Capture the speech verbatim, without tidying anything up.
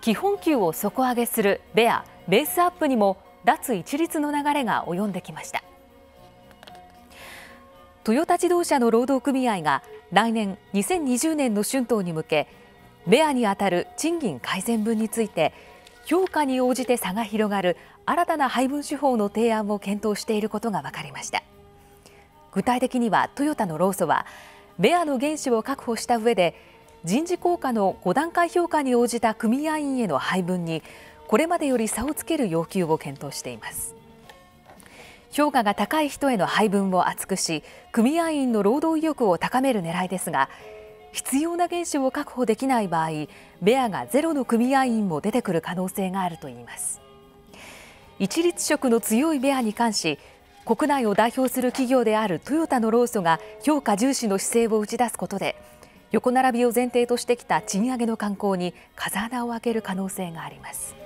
基本給を底上げするベア・ベースアップにも脱一律の流れが及んできました。トヨタ自動車の労働組合が来年にせんにじゅうねんの春闘に向け、ベアにあたる賃金改善分について評価に応じて差が広がる新たな配分手法の提案を検討していることが分かりました。具体的にはトヨタの労組はベアの原資を確保した上で、人事効果のご段階評価に応じた組合員への配分にこれまでより差をつける要求を検討しています。評価が高い人への配分を厚くし、組合員の労働意欲を高める狙いですが、必要な原資を確保できない場合、ベアがゼロの組合員も出てくる可能性があるといいます。一律色の強いベアに関し、国内を代表する企業であるトヨタの労組が評価重視の姿勢を打ち出すことで、横並びを前提としてきた賃上げの慣行に風穴を開ける可能性があります。